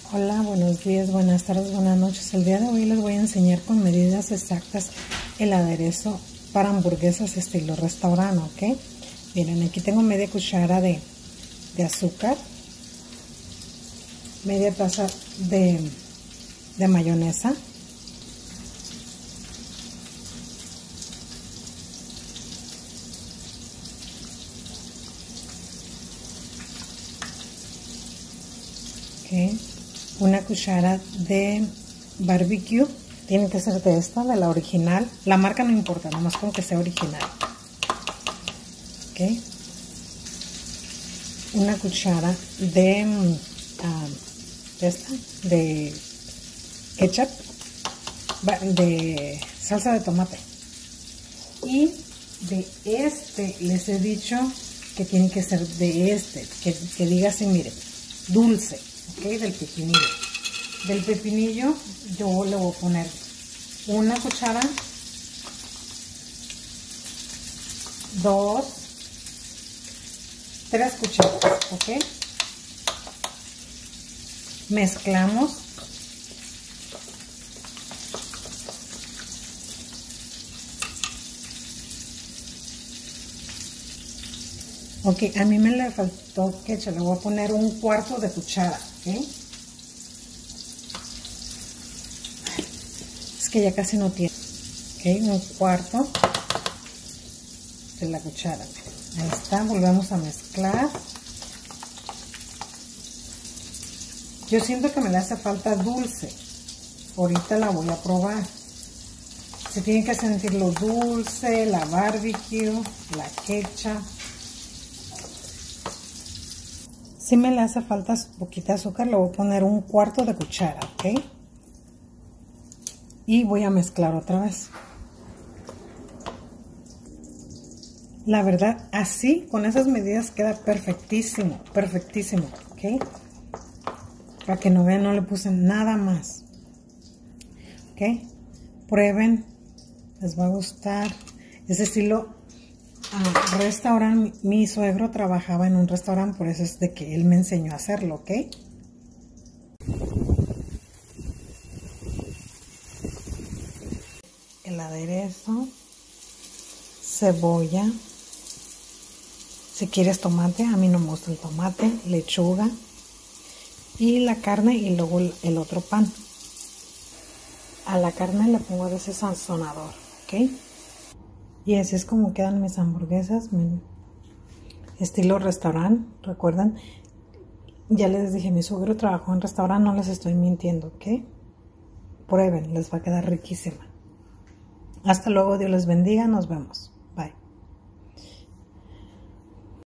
Hola, buenos días, buenas tardes, buenas noches. El día de hoy les voy a enseñar con medidas exactas el aderezo para hamburguesas estilo restaurante, ¿ok? Miren, aquí tengo media cuchara de azúcar, media taza de mayonesa, ¿ok? Una cuchara de barbecue, tiene que ser de esta, de la original, la marca no importa, nomás con que sea original, ¿ok? Una cuchara de ketchup, de salsa de tomate, y de este les he dicho que tiene que ser de este, que diga así, miren, dulce, ok, del pepinillo. Del pepinillo yo le voy a poner una cuchara, 2, 3 cucharas, ok. Mezclamos. Ok, a mí me le faltó ketchup, le voy a poner un cuarto de cuchara, ¿ok? Es que ya casi no tiene, ¿ok? Un cuarto de la cuchara. Ahí está, volvemos a mezclar. Yo siento que me le hace falta dulce. Ahorita la voy a probar. Se tiene que sentir lo dulce, la barbecue, la ketchup. Si me le hace falta poquita azúcar, le voy a poner un cuarto de cuchara, ¿ok? Y voy a mezclar otra vez. La verdad, así, con esas medidas queda perfectísimo, perfectísimo, ¿ok? Para que no vean, no le puse nada más, ¿ok? Prueben, les va a gustar. Ese estilo restaurante, mi suegro trabajaba en un restaurante, por eso es de que él me enseñó a hacerlo, ¿ok? El aderezo, cebolla, si quieres tomate, a mí no me gusta el tomate, lechuga y la carne y luego el otro pan. A la carne le pongo de ese sazonador, ¿ok? Y así es como quedan mis hamburguesas, estilo restaurante. Recuerden, ya les dije, mi suegro trabajó en restaurante, no les estoy mintiendo, ¿ok? Prueben, les va a quedar riquísima. Hasta luego, Dios les bendiga, nos vemos.